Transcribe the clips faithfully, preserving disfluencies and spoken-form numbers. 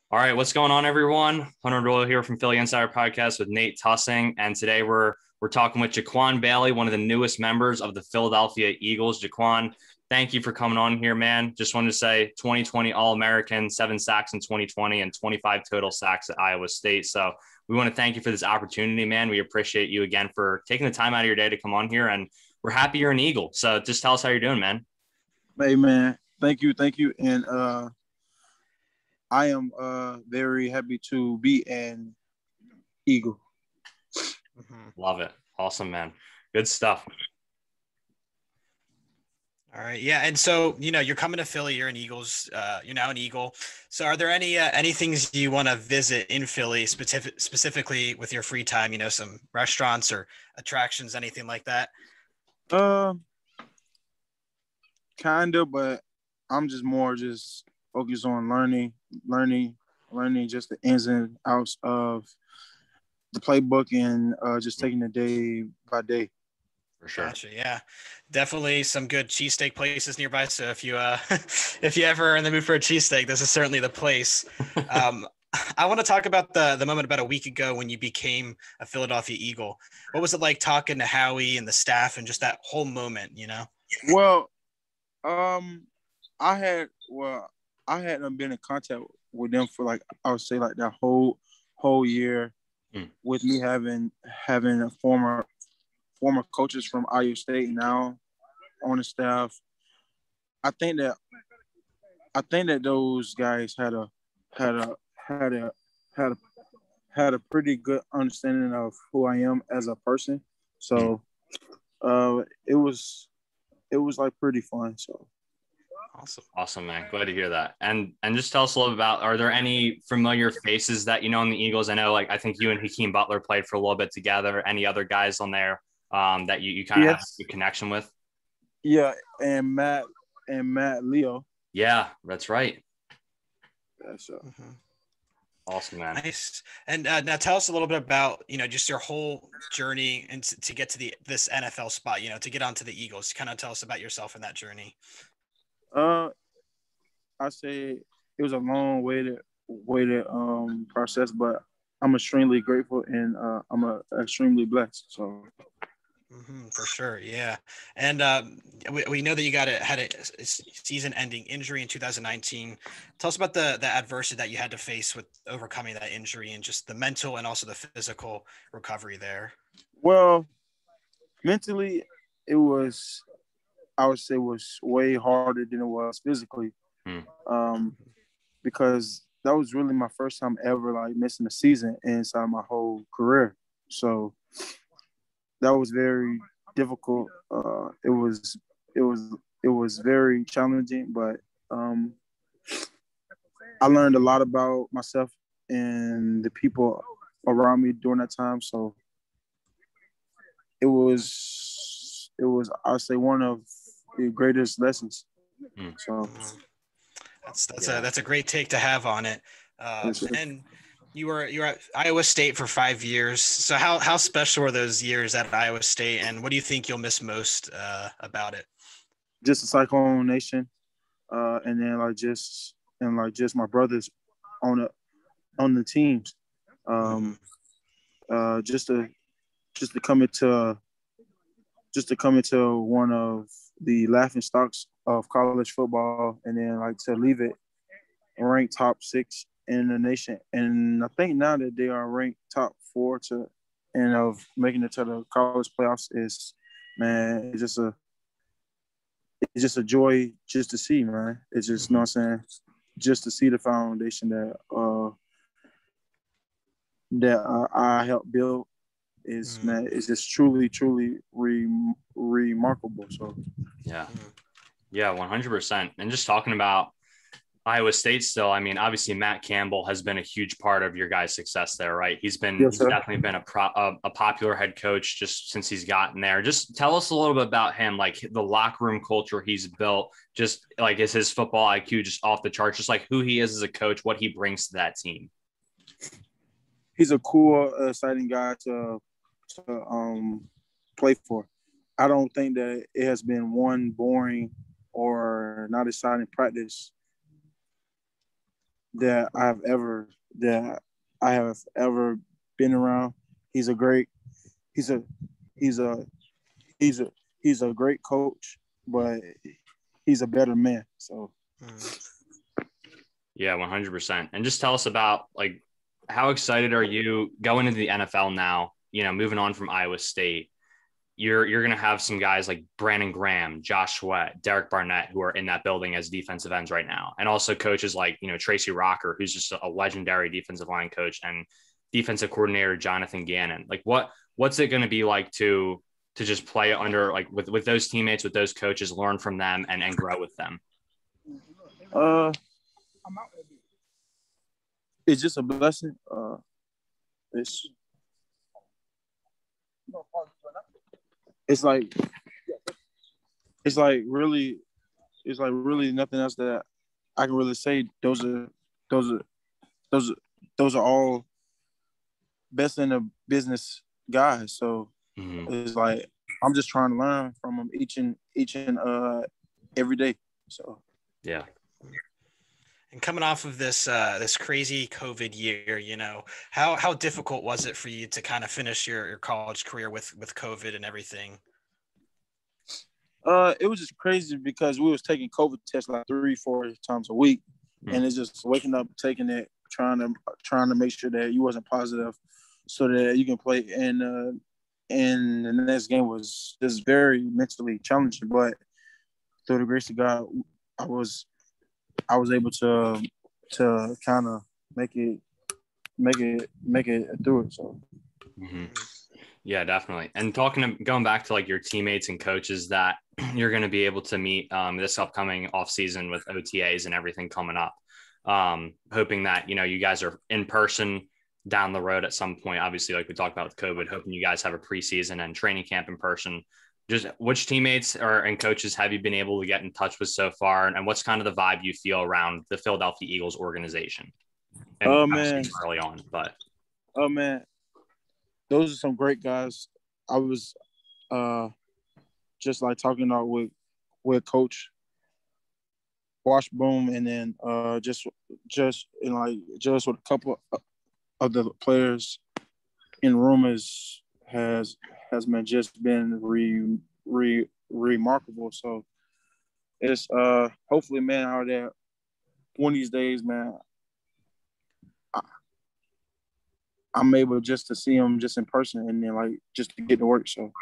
All right, what's going on, everyone? Hunter Doyle here from Philly Insider Podcast with Nate Tussing, and today we're we're talking with Jaquan Bailey, one of the newest members of the Philadelphia Eagles. Jaquan, thank you for coming on here, man. Just wanted to say twenty twenty All-American, seven sacks in twenty twenty, and twenty-five total sacks at Iowa State. So we want to thank you for this opportunity, man. We appreciate you again for taking the time out of your day to come on here, and we're happy you're an Eagle. So just tell us how you're doing, man. Hey, man. Thank you. Thank you. And uh, I am uh, very happy to be an Eagle. Love it. Awesome, man. Good stuff. All right. Yeah. And so, you know, you're coming to Philly, you're an Eagles, uh, you're now an Eagle. So are there any, uh, any things you want to visit in Philly specific, specifically with your free time, you know, some restaurants or attractions, anything like that? Uh, kind of, but I'm just more just focused on learning, learning, learning just the ins and outs of the playbook and uh, just taking it day by day. For sure. Gotcha. Yeah, definitely some good cheesesteak places nearby. So if you uh, if you ever are in the mood for a cheesesteak, this is certainly the place. Um, I want to talk about the the moment about a week ago when you became a Philadelphia Eagle. What was it like talking to Howie and the staff and just that whole moment? You know. Well, um, I had well, I hadn't been in contact with them for like I would say like that whole whole year, mm. with me having having a former. former coaches from Iowa State now on the staff. I think that I think that those guys had a had a had a had a had a pretty good understanding of who I am as a person. So uh, it was it was like pretty fun. So awesome, awesome, man. Glad to hear that. And and just tell us a little about. Are there any familiar faces that you know in the Eagles? I know, like I think you and Hakeem Butler played for a little bit together. Any other guys on there um, that you, you kind of yes. have a connection with? Yeah, and Matt and Matt Leo. Yeah, that's right. That's uh, mm-hmm. Awesome, man. Nice. And uh, now tell us a little bit about, you know, just your whole journey and to, to get to the this N F L spot, you know, to get onto the Eagles. Kind of tell us about yourself in that journey. Uh, I say it was a long way to way to um process, but I'm extremely grateful and uh, I'm uh, extremely blessed. So. Mm-hmm, for sure, yeah, and um, we, we know that you got a had a, a season-ending injury in two thousand nineteen. Tell us about the the adversity that you had to face with overcoming that injury and just the mental and also the physical recovery there. Well, mentally, it was I would say it was way harder than it was physically, hmm. um, because that was really my first time ever like missing a season inside my whole career. So. That was very difficult. Uh, it was, it was, it was very challenging, but um, I learned a lot about myself and the people around me during that time. So it was, it was, I'd say one of the greatest lessons. Mm. So that's that's yeah. a that's a great take to have on it. Um, and. You were you were at Iowa State for five years. So how how special were those years at Iowa State, and what do you think you'll miss most uh, about it? Just the Cyclone Nation, uh, and then like just and like just my brothers on the on the teams. Um, uh, just to just to come into just to come into one of the laughing stocks of college football, and then like to leave it ranked top six in the nation, and I think now that they are ranked top four to and of making it to the college playoffs is, man, it's just a it's just a joy just to see, man. It's just, you know what I'm saying, just to see the foundation that uh that uh, I helped build is, mm-hmm. man, it's just truly, truly re- remarkable. So yeah, yeah, one hundred percent. And just talking about Iowa State still, I mean, obviously Matt Campbell has been a huge part of your guys' success there, right? He's been yes, he's definitely been a, pro, a a popular head coach just since he's gotten there. Just tell us a little bit about him, like the locker room culture he's built, just like is his football I Q just off the charts, just like who he is as a coach, what he brings to that team. He's a cool, exciting guy to, to um, play for. I don't think that it has been one boring or not exciting practice that I've ever that I have ever been around. He's a great. He's a he's a he's a he's a great coach, but he's a better man. So. Yeah, one hundred percent. And just tell us about, like, how excited are you going into the N F L now? You know, moving on from Iowa State, you're you're going to have some guys like Brandon Graham, Josh Sweat, Derek Barnett, who are in that building as defensive ends right now. And also coaches like, you know, Tracy Rocker, who's just a legendary defensive line coach, and defensive coordinator Jonathan Gannon. Like, what what's it going to be like to to just play under, like, with, with those teammates, with those coaches, learn from them and, and grow with them? Uh, it's just a blessing. Uh, it's it's like it's like really it's like really nothing else that I can really say. Those are those are those are those are all best in the business guys. So mm-hmm. It's like I'm just trying to learn from them each and each and uh every day. So yeah. And coming off of this uh, this crazy COVID year, you know, how how difficult was it for you to kind of finish your, your college career with with COVID and everything? Uh, it was just crazy because we was taking COVID tests like three, four times a week, mm-hmm. and it's just waking up, taking it, trying to trying to make sure that you wasn't positive, so that you can play. And uh, and the next game was just very mentally challenging, but through the grace of God, I was. I was able to to kind of make it make it make it through it. So mm-hmm. Yeah, definitely. And talking to, going back to like your teammates and coaches that you're going to be able to meet um, this upcoming off season with O T As and everything coming up, um, hoping that, you know, you guys are in person down the road at some point. Obviously, like we talked about with COVID, hoping you guys have a preseason and training camp in person. Just which teammates or and coaches have you been able to get in touch with so far, and what's kind of the vibe you feel around the Philadelphia Eagles organization? And oh man, early on, but oh man, those are some great guys. I was uh, just like talking about with with Coach Washboom, and then uh, just just and like just with a couple of the players in room is has. has been just been re, re, remarkable. So it's uh hopefully, man, out there one of these days, man, I, I'm able just to see them just in person and then like just to get to work. So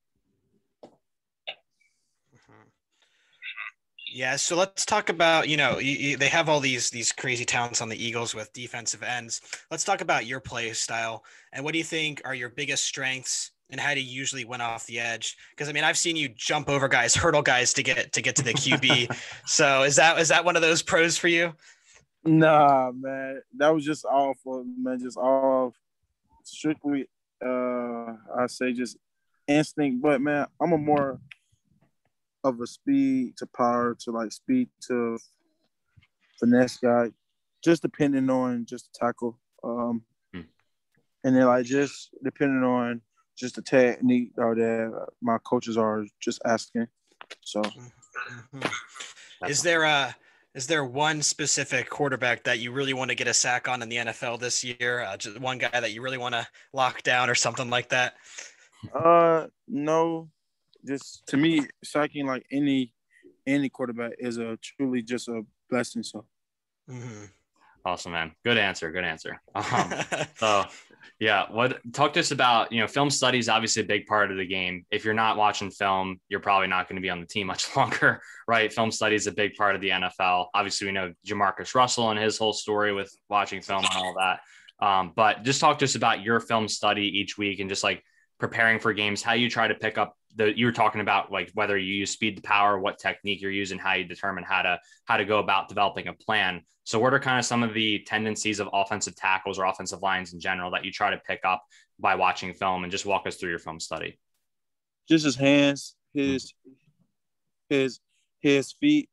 yeah, so let's talk about, you know, you, you, they have all these these crazy talents on the Eagles with defensive ends. Let's talk about your play style and what do you think are your biggest strengths? And how do you usually win off the edge? Because I mean, I've seen you jump over guys, hurdle guys to get to get to the Q B. So is that is that one of those pros for you? Nah, man, that was just all for man, just all strictly. Uh, I say just instinct, but man, I'm a more of a speed to power to like speed to finesse guy, just depending on just the tackle. Um, hmm. And then like just depending on. Just the technique or that my coaches are just asking. So, mm-hmm. is there a is there one specific quarterback that you really want to get a sack on in the N F L this year? Uh, just one guy that you really want to lock down or something like that? Uh, no. Just to me, sacking like any any quarterback is a truly just a blessing. So, mm-hmm. Awesome, man. Good answer. Good answer. Um, so. Yeah. What talk to us about, you know, film study is obviously a big part of the game. If you're not watching film, you're probably not going to be on the team much longer, right? Film study is a big part of the N F L. Obviously, we know Jamarcus Russell and his whole story with watching film and all that. Um, but just talk to us about your film study each week and just like preparing for games, how you try to pick up the, you were talking about like whether you use speed to power, what technique you're using, how you determine how to, how to go about developing a plan. So what are kind of some of the tendencies of offensive tackles or offensive lines in general that you try to pick up by watching film, and just walk us through your film study? Just his hands, his, mm-hmm. his, his feet,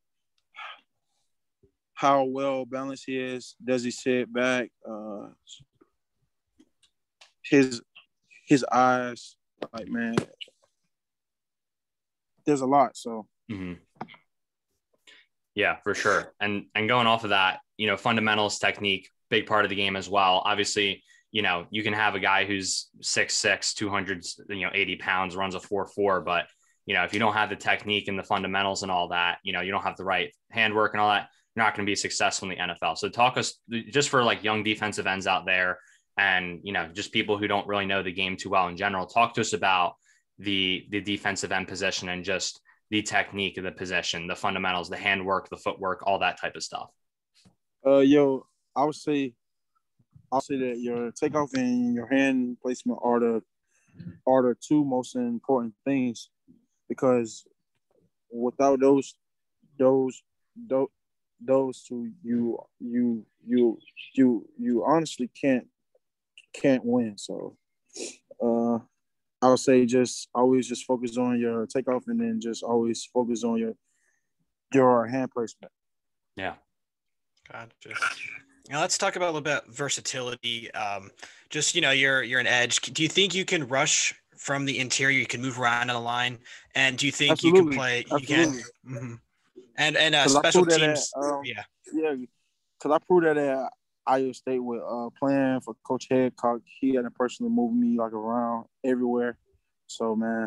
how well balanced he is. Does he sit back? Uh, his, his eyes, like, man, there's a lot. So, mm-hmm. Yeah, for sure. And and going off of that, you know, fundamentals, technique, big part of the game as well. Obviously, you know, you can have a guy who's six six, two hundred, you know, eighty pounds, runs a four four, but you know, if you don't have the technique and the fundamentals and all that, you know, you don't have the right handwork and all that, you're not going to be successful in the N F L. So talk us just for like young defensive ends out there and, you know, just people who don't really know the game too well in general, talk to us about the the defensive end position and just the technique of the position, the fundamentals, the handwork, the footwork, all that type of stuff. Uh, yo, I would say, I'll say that your takeoff and your hand placement are the are the two most important things, because without those those those those two, you you you you you honestly can't can't win. So, uh, I would say just always just focus on your takeoff and then just always focus on your your hand placement. Yeah. Gotcha. Now let's talk about a little bit versatility. Um, just, you know, you're you're an edge. Do you think you can rush from the interior? You can move around on the line, and do you think Absolutely. you can play? You Absolutely. can. Mm-hmm. And and uh, Because I special proved that teams. at, um, yeah. Yeah, because I proved that at Iowa State with uh, playing for Coach Headcock. He had to personally move me like around everywhere. So, man.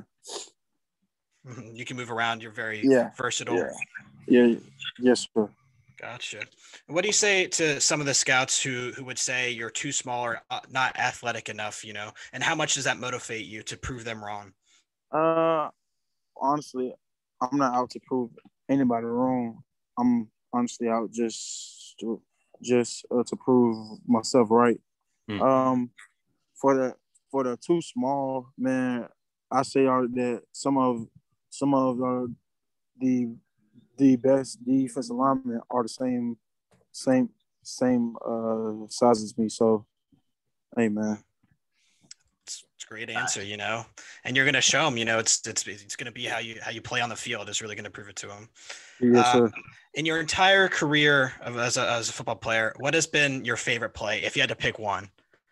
Mhm. You can move around. You're very Yeah. versatile. Yeah. Yeah. Yes, sir. Gotcha. What do you say to some of the scouts who who would say you're too small or uh, not athletic enough, you know, and how much does that motivate you to prove them wrong? Uh, honestly, I'm not out to prove anybody wrong. I'm honestly out just to just uh, to prove myself right. Hmm. Um, for the for the too small, man, I say uh, that some of some of uh, the the best defensive linemen are the same same same uh, size as me. So, hey, man. It's, it's a great answer, you know, and you're going to show them, you know, it's, it's, it's going to be how you, how you play on the field is really going to prove it to them. Yes, sir. Um, in your entire career of, as a, as a football player, what has been your favorite play? If you had to pick one.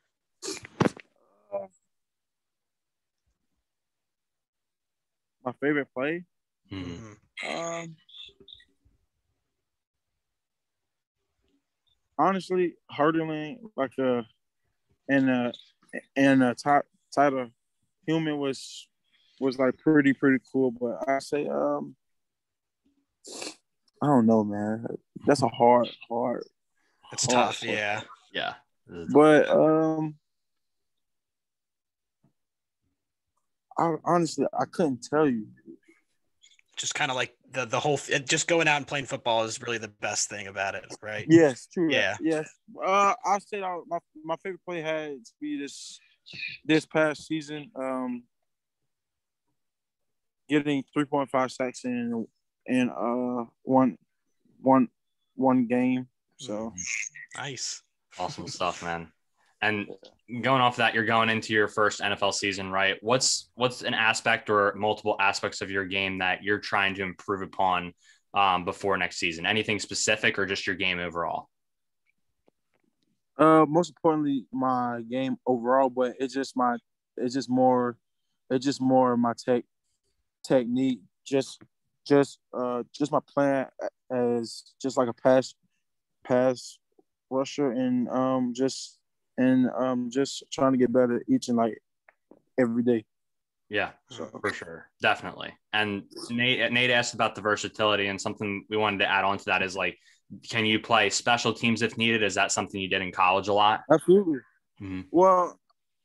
My favorite play? Hmm. Um, honestly, hurdling like a and a and a top title human was was like pretty pretty cool. But I say um, I don't know, man. That's a hard hard. It's hard, tough, hard. yeah. Yeah. But um, I honestly I couldn't tell you. Just kind of like the the whole just going out and playing football is really the best thing about it, right? Yes, true. Yeah. Yes. Uh, I say my my favorite play had to be this this past season. Um, getting three point five sacks in in uh one one one game. So nice. Awesome stuff, man. And going off that, you're going into your first N F L season, right? What's what's an aspect or multiple aspects of your game that you're trying to improve upon um, before next season? Anything specific or just your game overall? Uh, most importantly, my game overall, but it's just my it's just more it's just more my tech technique. Just just uh just my plan as just like a pass pass rusher and um just and um just trying to get better each and like every day. Yeah, so. For sure. Definitely. And Nate, Nate asked about the versatility, and something we wanted to add on to that is like, can you play special teams if needed? Is that something you did in college a lot? Absolutely. Mm-hmm. Well,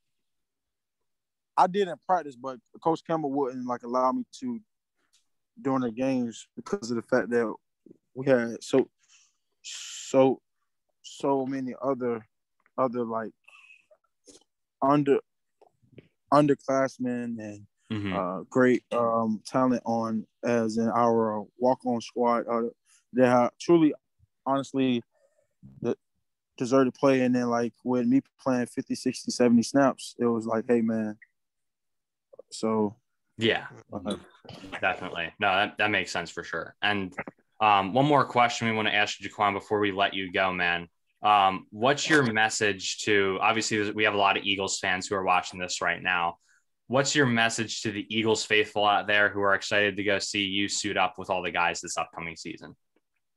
I did in practice, but Coach Campbell wouldn't like allow me to during the games because of the fact that we had so so so many other other like under underclassmen and mm-hmm. uh, great um, talent on as in our walk-on squad uh, that have truly, honestly, the deserve to play. And then like with me playing fifty, sixty, seventy snaps, it was like, hey man. So yeah, uh, definitely. No, that, that makes sense for sure. And um, one more question we want to ask you, Jaquan, before we let you go, man. Um, what's your message to, obviously we have a lot of Eagles fans who are watching this right now. What's your message to the Eagles faithful out there who are excited to go see you suit up with all the guys this upcoming season?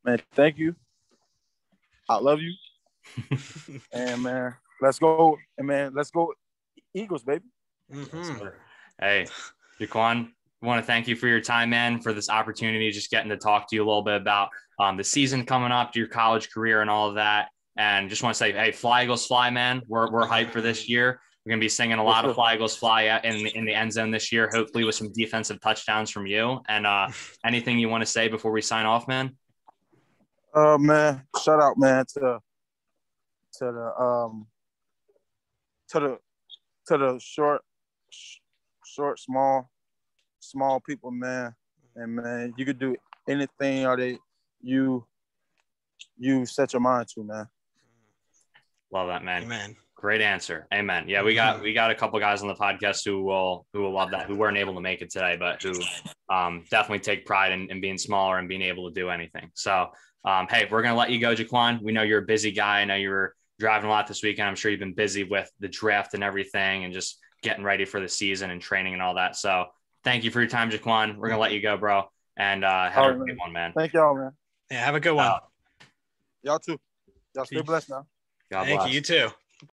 Man, thank you. I love you. And man, let's go. And man, let's go Eagles, baby. Mm-hmm. Hey, Jaquan, I want to thank you for your time, man, for this opportunity, just getting to talk to you a little bit about um, the season coming up, your college career and all of that. And just want to say, hey, Fly Eagles Fly, man. We're, we're hyped for this year. We're going to be singing a lot of Fly Eagles Fly in, in the end zone this year, hopefully with some defensive touchdowns from you. And uh, anything you want to say before we sign off, man? Uh, man, shout out, man, to to the um to the to the short, short, small, small people, man. And man, you could do anything or they you you set your mind to, man. Love that, man. Amen. Great answer. Amen. Yeah, we got we got a couple guys on the podcast who will who will love that, who weren't able to make it today, but who um, definitely take pride in, in being smaller and being able to do anything. So, um, hey, we're gonna let you go, Jaquan. We know you're a busy guy. I know you were driving a lot this weekend. I'm sure you've been busy with the draft and everything, and just getting ready for the season and training and all that. So, thank you for your time, Jaquan. We're gonna let you go, bro, and uh, have right, a good one, man. Thank y'all, man. Yeah, have a good one. Uh, Y'all too. Y'all stay Peace. blessed now. God Thank bless. you. You too.